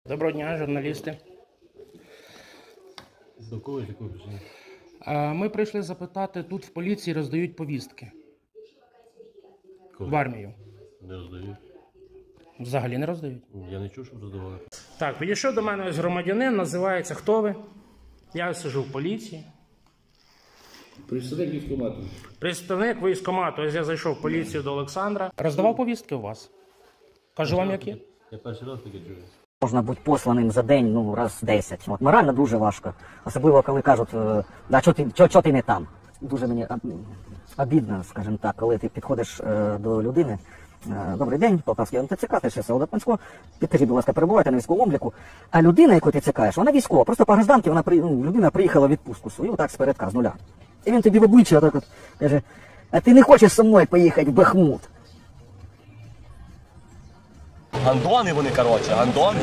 Доброго дня, журналісти. До кого і якого причини? Ми прийшли запитати, тут в поліції роздають повістки. Коли? В армію. Не роздають. Взагалі не роздають. Я не чув, щоб роздавали. Так, підійшов до мене ось громадянин, називається «Хто ви?». Я сиджу в поліції. Представник військкомату. Представник військкомату. Ось я зайшов в поліцію до Олександра. Роздавав повістки у вас? Кажу вам, які? Я перший раз таке чую. Можна бути посланим за день, раз 10. От, морально дуже важко. Особливо, коли кажуть, да, чого ти не там. Дуже мені обідно, скажімо так, коли ти підходиш до людини. Добрий день, Полтавський МТЦК, ти ще село Панського. Підкажіть, будь ласка, перебуваєте на військовому обліку. А людина, яку ти цікаєш, вона військова. Просто по гражданці людина приїхала в відпустку свою, так, з передка, з нуля. І він тобі в обличчя так от каже, а ти не хочеш зі мною поїхати в Бахмут? Гандони вони, коротше, гандони.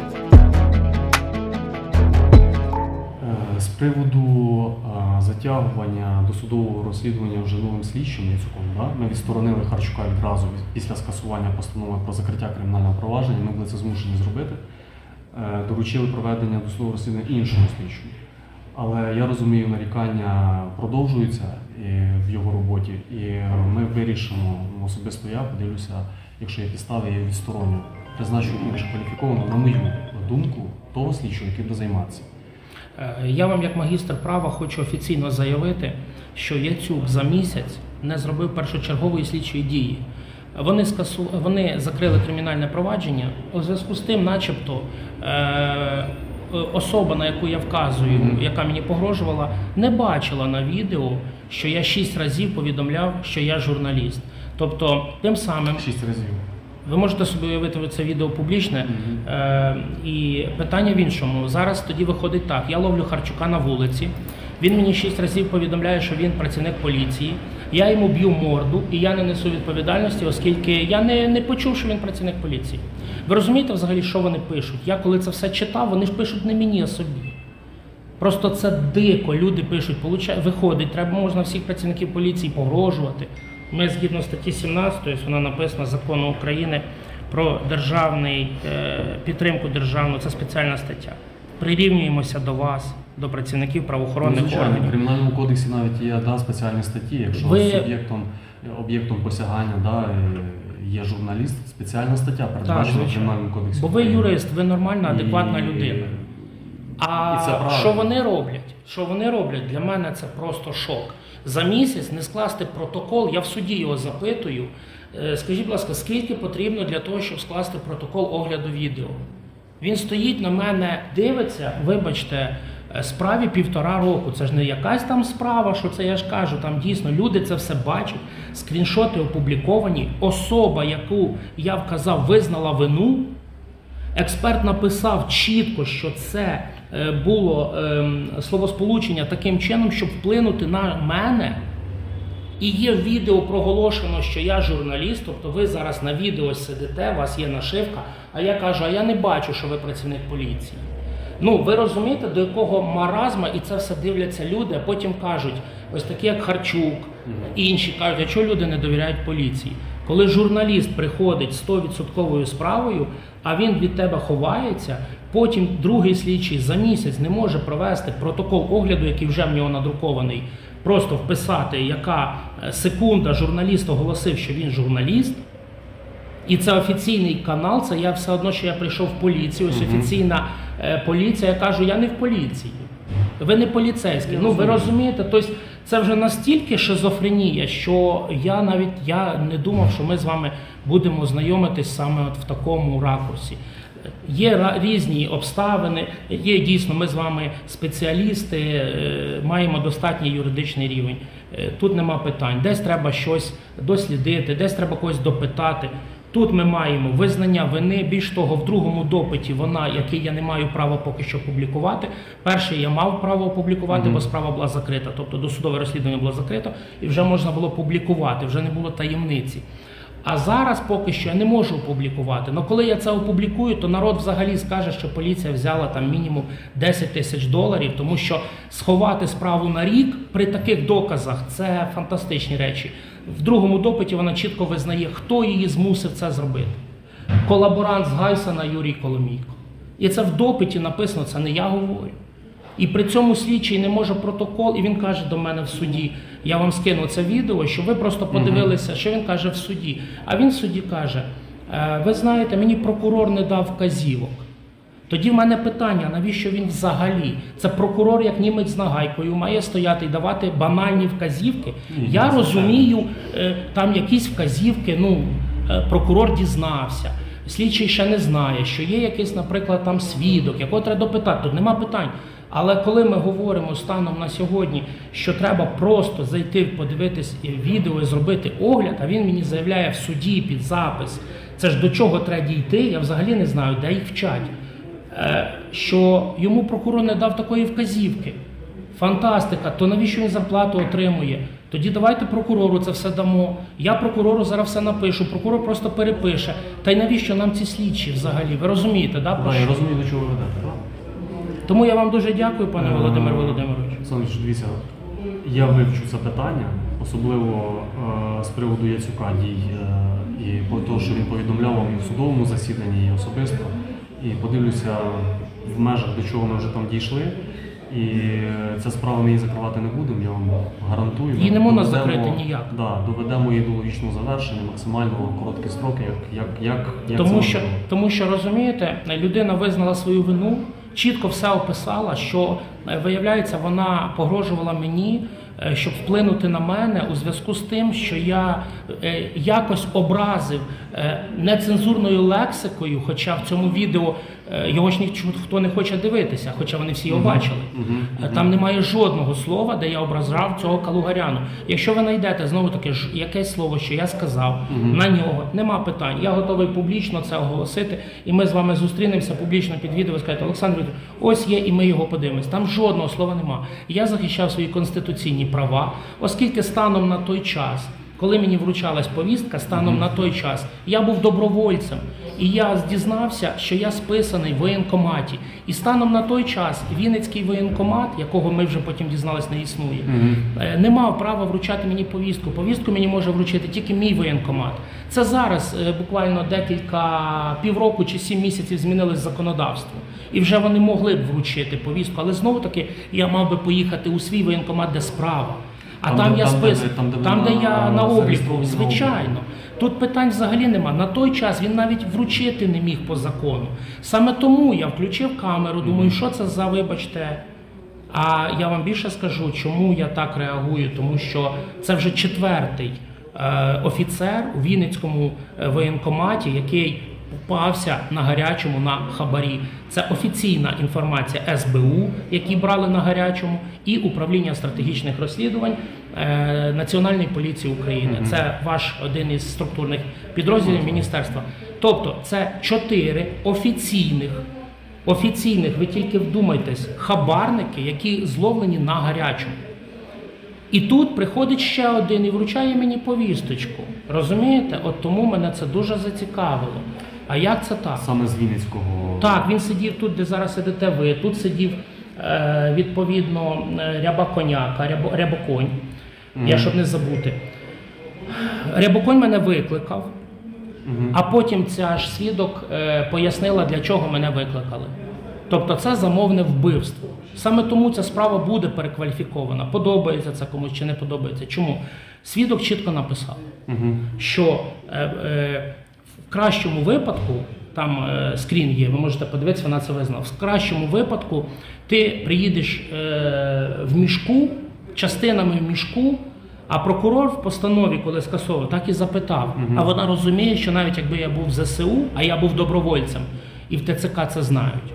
З приводу затягування досудового розслідування вже новим слідчим Яцуком, ми відсторонили Харчука відразу після скасування постанови про закриття кримінального провадження, ми були це змушені зробити. Доручили проведення досудового розслідування іншому слідчому. Але я розумію, нарікання продовжуються в його роботі, і ми вирішимо, особисто я подивлюся, якщо є підстави, я відстороню, призначу більш кваліфікованого, на мою думку, того слідчого, який буде займатися. Я вам, як магістр права, хочу офіційно заявити, що Яцюк за місяць не зробив першочергової слідчої дії. Вони закрили кримінальне провадження у зв'язку з тим, начебто, особа, на яку я вказую, яка мені погрожувала, не бачила на відео, що я 6 разів повідомляв, що я журналіст. Тобто, тим самим... 6 разів. Ви можете собі уявити, це відео публічне. І питання в іншому. Зараз тоді виходить так. Я ловлю Харчука на вулиці. Він мені 6 разів повідомляє, що він працівник поліції. Я йому б'ю морду, і я не несу відповідальності, оскільки я не почув, що він працівник поліції. Ви розумієте взагалі, що вони пишуть? Я коли це все читав, вони ж пишуть не мені, а собі. Просто це дико. Люди пишуть, виходить, можна всіх працівників поліції погрожувати. Ми згідно статті 17, вона написана Закону України про підтримку державну, це спеціальна стаття. Прирівнюємося до вас, до працівників правоохоронних органів. В Кримінальному кодексі навіть є спеціальні статті, якщо об'єктом посягання є журналіст, спеціальна стаття передбачена в Кримінальному кодексі. Бо ви юрист, ви нормальна, адекватна людина. А що вони роблять? Що вони роблять? Для мене це просто шок. За місяць не скласти протокол, я в суді його запитую. Скажіть, будь ласка, скільки потрібно для того, щоб скласти протокол огляду відео? Він стоїть на мене, дивиться, вибачте, справі 1,5 року. Це ж не якась там справа, що це я ж кажу, там дійсно люди це все бачать, скріншоти опубліковані, особа, яку я вказав, визнала вину, експерт написав чітко, що це було словосполучення таким чином, щоб вплинути на мене. І є в відео проголошено, що я журналіст, тобто ви зараз на відео сидите, у вас є нашивка, а я кажу, а я не бачу, що ви працівник поліції. Ви розумієте, до якого маразма, і це все дивляться люди, а потім кажуть, ось такі як Харчук, інші кажуть, а чого люди не довіряють поліції? Коли журналіст приходить з 100% справою, а він від тебе ховається, потім другий слідчий за місяць не може провести протокол огляду, який вже в нього надрукований, просто вписати, яка секунда журналіст оголосив, що він журналіст, і це офіційний канал, це я все одно, що я прийшов в поліцію, ось офіційна поліція, я кажу, я не в поліції, ви не поліцейські. Ви розумієте, тобто це вже настільки шизофренія, що я не думав, що ми з вами будемо знайомитись саме в такому ракурсі. Є різні обставини, є дійсно, ми з вами спеціалісти, маємо достатній юридичний рівень. Тут нема питань, десь треба щось дослідити, десь треба когось допитати. Тут ми маємо визнання вини, більш того, в другому допиті який я не маю права поки що публікувати. Перший я мав право опублікувати, бо справа була закрита, тобто досудове розслідування було закрито, і вже можна було публікувати, вже не було таємниці. А зараз поки що я не можу опублікувати. Але коли я це опублікую, то народ взагалі скаже, що поліція взяла там мінімум 10 тисяч доларів, тому що сховати справу на рік при таких доказах – це фантастичні речі. В другому допиті вона чітко визнає, хто її змусив це зробити. Колаборант з Гайсена Юрій Коломійко. І це в допиті написано, це не я говорю. І при цьому слідчий не може протокол, і він каже до мене в суді, я вам скину це відео, щоб ви просто подивилися, що він каже в суді. А він в суді каже, ви знаєте, мені прокурор не дав вказівок. Тоді в мене питання, навіщо він взагалі? Це прокурор, як німець з нагайкою, має стояти і давати банальні вказівки. Я розумію, там якісь вказівки, прокурор дізнався. Слідчий ще не знає, що є якийсь, наприклад, там свідок, якого треба допитати, тут нема питань. Але коли ми говоримо станом на сьогодні, що треба просто зайти, подивитись відео і зробити огляд, а він мені заявляє в суді під запис, це ж до чого треба дійти, я взагалі не знаю, де їх вчать, що йому прокурор не дав такої вказівки. Фантастика, то навіщо він зарплату отримує? Тоді давайте прокурору це все дамо. Я прокурору зараз все напишу, прокурор просто перепише. Та й навіщо нам ці слідчі взагалі? Ви розумієте, да? Я розумію, до чого ви ведете. Тому я вам дуже дякую, пане Володимир Володимирович. Олександр, дивіться, я вивчу це питання, особливо з приводу Яцюка дій і по того, що він повідомляв вам і в судовому засіданні, і особисто. І подивлюся в межах, до чого ми вже там дійшли. І ця справа ми її закривати не будемо, я вам гарантую. Її не можна закрити ніяк. Доведемо її до логічного завершення, максимально короткі строки, як тому що, розумієте, людина визнала свою вину, чітко все описала, що, виявляється, вона погрожувала мені, щоб вплинути на мене у зв'язку з тим, що я якось образив нецензурною лексикою, хоча в цьому відео його ж ніхто не хоче дивитися, хоча вони всі його бачили. Там немає жодного слова, де я образив цього Калугаряну. Якщо ви знайдете, знову-таки, якесь слово, що я сказав, на нього, нема питань. Я готовий публічно це оголосити, і ми з вами зустрінемося публічно під відео і скажете, Олександр Вікторович, ось є, і ми його подивимось. Там жодного слова нема. Я захищав свої конституційні права, оскільки станом на той час, коли мені вручалась повістка, станом на той час, я був добровольцем. І я дізнався, що я списаний в воєнкоматі. І станом на той час Вінницький воєнкомат, якого ми вже потім дізнались не існує, не мав права вручати мені повістку. Повістку мені може вручити тільки мій воєнкомат. Це зараз буквально півроку чи 7 місяців змінилось законодавство. І вже вони могли б вручити повістку. Але знову-таки я мав би поїхати у свій воєнкомат, де справа. А там я списаний, там, де я на обліку, звичайно. Тут питань взагалі нема. На той час він навіть вручити не міг по закону. Саме тому я включив камеру, думаю, що це за, вибачте. А я вам більше скажу, чому я так реагую. Тому що це вже 4-й офіцер у Вінницькому воєнкоматі, який попався на гарячому на хабарі. Це офіційна інформація СБУ, які брали на гарячому, і Управління стратегічних розслідувань Національної поліції України. Це ваш один із структурних підрозділів міністерства. Тобто це 4 офіційних, ви тільки вдумайтесь, хабарники, які зловлені на гарячому. І тут приходить ще один і вручає мені повісточку. Розумієте? От тому мене це дуже зацікавило. А як це так? Саме з Вінницького? Так, він сидів тут, де зараз сидите ви. Тут сидів, відповідно, Рябоконь. Я, щоб не забути. Рябоконь мене викликав, а потім ця ж свідок пояснила, для чого мене викликали. Тобто це замовне вбивство. Саме тому ця справа буде перекваліфікована. Подобається це комусь чи не подобається. Чому? Свідок чітко написав, що в кращому випадку, там скрін є, ви можете подивитися, вона це визнала, в кращому випадку ти приїдеш в мішку, частинами в мішку, а прокурор в постанові, коли скасовував, так і запитав. А вона розуміє, що навіть якби я був в ЗСУ, а я був добровольцем, і в ТЦК це знають,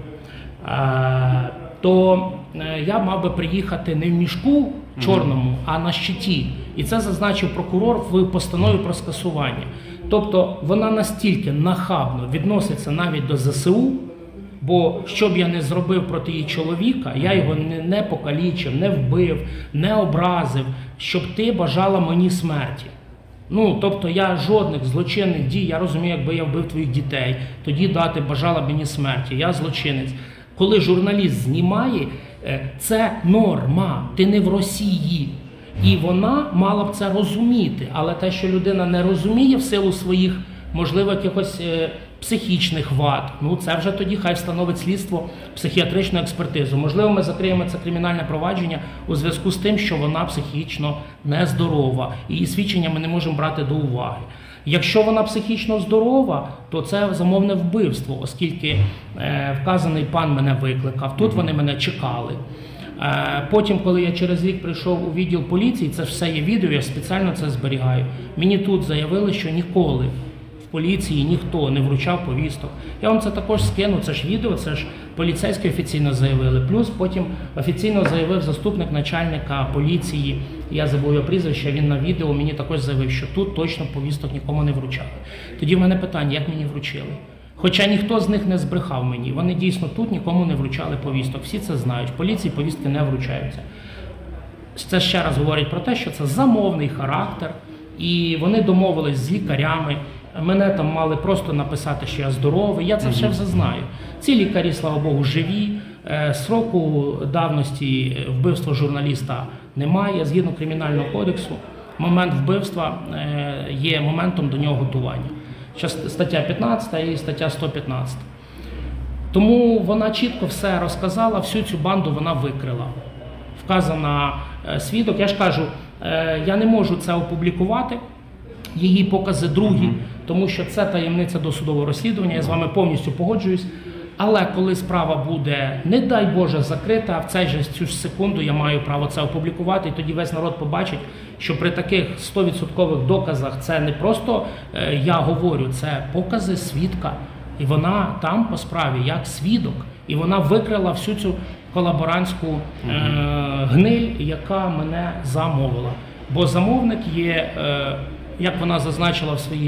то я мав би приїхати не в мішку чорному, а на щиті. І це зазначив прокурор в постанові про скасування. Тобто вона настільки нахабно відноситься навіть до ЗСУ, бо що б я не зробив проти її чоловіка, я його не покалічив, не вбив, не образив, щоб ти бажала мені смерті. Тобто я жодних злочинних дій, я розумію, якби я вбив твоїх дітей, тоді ти бажала мені смерті, я злочинець. Коли журналіст знімає, це норма, ти не в Росії. І вона мала б це розуміти, але те, що людина не розуміє в силу своїх, можливо, якихось психічних вад, ну це вже тоді хай встановить слідство психіатричну експертизу. Можливо, ми закриємо це кримінальне провадження у зв'язку з тим, що вона психічно нездорова, і її свідчення ми не можемо брати до уваги. Якщо вона психічно здорова, то це замовне вбивство, оскільки вказаний пан мене викликав, тут вони мене чекали. Потім, коли я через рік прийшов у відділ поліції, це все є відео, я спеціально це зберігаю, мені тут заявили, що ніколи в поліції ніхто не вручав повісток. Я вам це також скину, це ж відео, це ж поліцейські офіційно заявили. Плюс потім офіційно заявив заступник начальника поліції, я забув його прізвище, він на відео мені також заявив, що тут точно повісток нікому не вручали. Тоді в мене питання, як мені вручили? Хоча ніхто з них не збрехав мені, вони дійсно тут нікому не вручали повісток, всі це знають, в поліції повістки не вручаються. Це ще раз говорить про те, що це замовний характер, і вони домовились з лікарями, мене там мали просто написати, що я здоровий, я це все знаю. Ці лікарі, слава Богу, живі, сроку давності вбивства журналіста немає, згідно Кримінального кодексу, момент вбивства є моментом до нього готування. Стаття 15 і стаття 115. Тому вона чітко все розказала, всю цю банду вона викрила. Вказана свідок, я ж кажу, я не можу це опублікувати, її покази другі, тому що це таємниця досудового розслідування, я з вами повністю погоджуюсь. Але коли справа буде, не дай Боже, закрита, в цю ж секунду я маю право це опублікувати, і тоді весь народ побачить, що при таких 100% доказах це не просто я говорю, це покази свідка. І вона там по справі як свідок. І вона викрила всю цю колаборантську гниль, яка мене замовила. Бо замовник є, як вона зазначила в своїй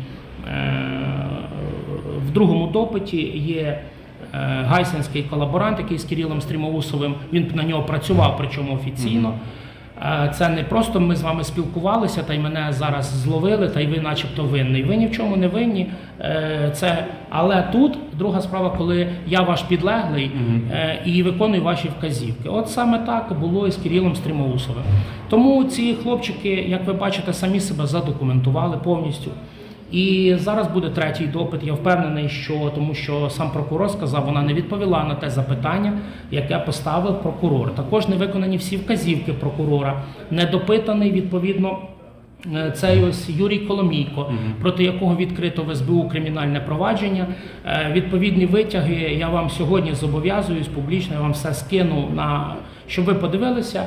в другому допиті, є гайсинський колаборант, який з Кирилом Стрімоусовим, він на нього працював, причому офіційно. Це не просто ми з вами спілкувалися, та й мене зараз зловили, та й ви начебто винний. Ви ні в чому не винні. Але тут друга справа, коли я ваш підлеглий і виконую ваші вказівки. От саме так було і з Кирилом Стрімоусовим. Тому ці хлопчики, як ви бачите, самі себе задокументували повністю. І зараз буде третій допит, я впевнений, що, тому що сам прокурор сказав, вона не відповіла на те запитання, яке поставив прокурор. Також не виконані всі вказівки прокурора, не допитаний, відповідно, цей ось Юрій Коломійко, проти якого відкрито в СБУ кримінальне провадження. Відповідні витяги я вам сьогодні зобов'язуюсь публічно, я вам все скину, щоб ви подивилися.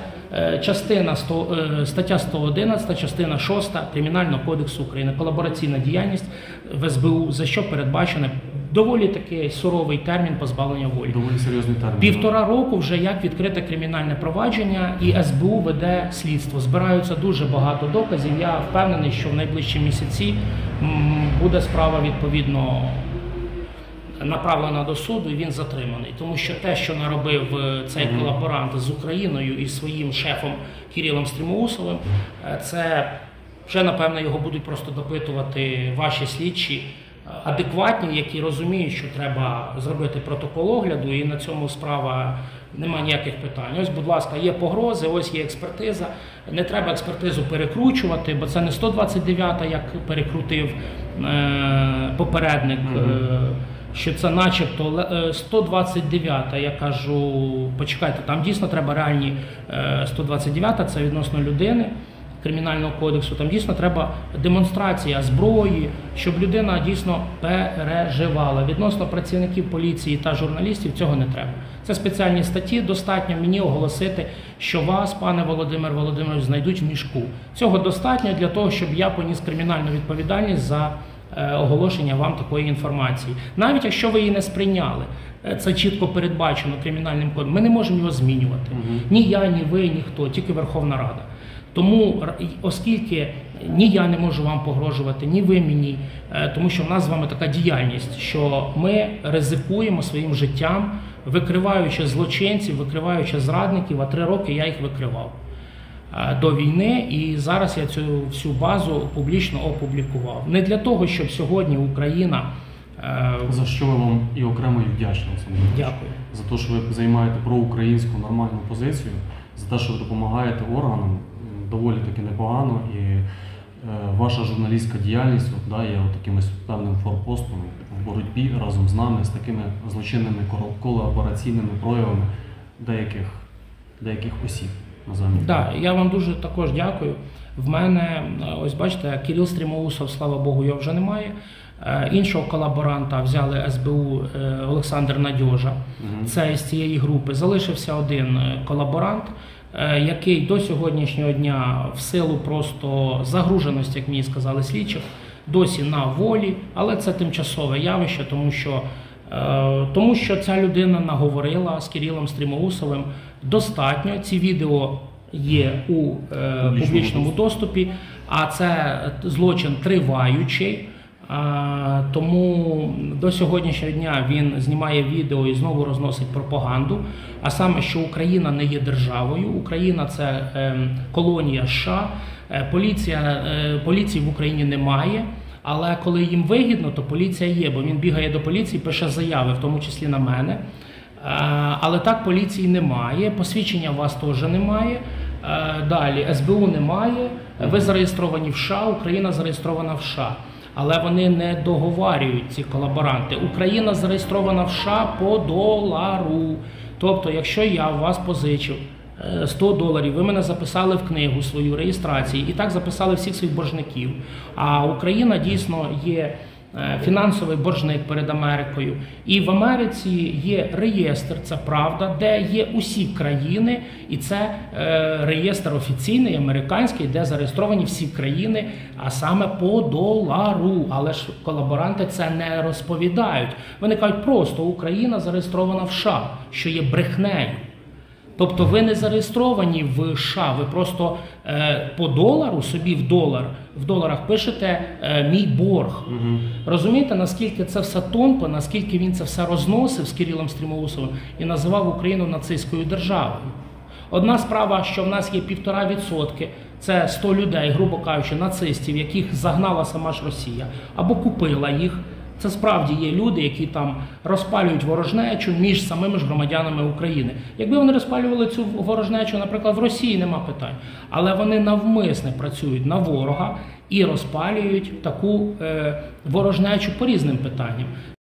Стаття 111, частина 6 Кримінального кодексу України, колабораційна діяльність в СБУ, за що передбачено доволі такий суровий термін позбавлення волі. Доволі серйозний термін. 1,5 року вже як відкрите кримінальне провадження, і СБУ веде слідство. Збираються дуже багато доказів. Я впевнений, що в найближчі місяці буде справа відповідно направлена до суду, і він затриманий. Тому що те, що наробив цей колаборант з Україною і своїм шефом Кирилом Стрімоусовим, це вже, напевно, його будуть просто допитувати ваші слідчі, адекватні, які розуміють, що треба зробити протокол огляду, і на цьому справа немає ніяких питань. Ось, будь ласка, є погрози, ось є експертиза. Не треба експертизу перекручувати, бо це не 129-та, як перекрутив попередник, що це начебто 129-та, я кажу, почекайте, там дійсно треба реальні 129-та, це відносно людини, Кримінального кодексу, там дійсно треба демонстрація зброї, щоб людина дійсно переживала. Відносно працівників поліції та журналістів цього не треба. Це спеціальні статті, достатньо мені оголосити, що вас, пане Володимир Володимирович, знайдуть в мішку. Цього достатньо для того, щоб я поніс кримінальну відповідальність за оголошення вам такої інформації. Навіть якщо ви її не сприйняли, це чітко передбачено Кримінальним кодексом, ми не можемо його змінювати. Ні я, ні ви, ніхто, тільки Верховна Рада. Тому, оскільки ні я не можу вам погрожувати, ні ви мені, тому що в нас з вами така діяльність, що ми ризикуємо своїм життям, викриваючи злочинців, викриваючи зрадників, а 3 роки я їх викривав до війни, і зараз я цю всю базу публічно опублікував. Не для того, щоб сьогодні Україна... За що ми вам і окремо і вдячні, Олександр. Дякую. За те, що ви займаєте проукраїнську нормальну позицію, за те, що ви допомагаєте органам, доволі таки непогано, і ваша журналістська діяльність є таким певним форпостом в боротьбі разом з нами з такими злочинними колабораційними проявами деяких осіб. Так, я вам дуже також дякую. В мене, ось бачите, Кирил Стрімоусов, слава Богу, його вже немає. Іншого колаборанта взяли СБУ Олександр Надьожа, це з цієї групи. Залишився один колаборант, який до сьогоднішнього дня в силу просто загруженості, як мені сказали слідчих, досі на волі, але це тимчасове явище, тому що ця людина наговорила з Кирилом Стрімоусовим достатньо. Ці відео є у публічному доступі, а це злочин триваючий. Тому до сьогоднішнього дня він знімає відео і знову розносить пропаганду, а саме, що Україна не є державою, Україна – це колонія США, поліції в Україні немає, але коли їм вигідно, то поліція є, бо він бігає до поліції, пише заяви, в тому числі на мене. Але так поліції немає, посвідчення у вас теж немає, далі СБУ немає, ви зареєстровані в США, Україна зареєстрована в США. Але вони не договарюють, ці колаборанти. Україна зареєстрована в США по долару. Тобто, якщо я у вас позичив $100, ви мене записали в книгу свою реєстрації і так записали всіх своїх боржників. А Україна дійсно є фінансовий боржник перед Америкою. І в Америці є реєстр, це правда, де є усі країни, і це реєстр офіційний, американський, де зареєстровані всі країни, а саме по долару. Але ж колаборанти це не розповідають. Вони кажуть просто, Україна зареєстрована в США, що є брехнею. Тобто ви не зареєстровані в США, ви просто по долару, собі в доларах пишете мій борг. Розумієте, наскільки це все тонко, наскільки він це все розносив з Кирилом Стрімоусовим і називав Україну нацистською державою. Одна справа, що в нас є 1,5%, це 100 людей, грубо кажучи, нацистів, яких загнала сама ж Росія, або купила їх. Це справді є люди, які там розпалюють ворожнечу між самими ж громадянами України. Якби вони розпалювали цю ворожнечу, наприклад, в Росії, нема питань. Але вони навмисне працюють на ворога і розпалюють таку ворожнечу по різним питанням.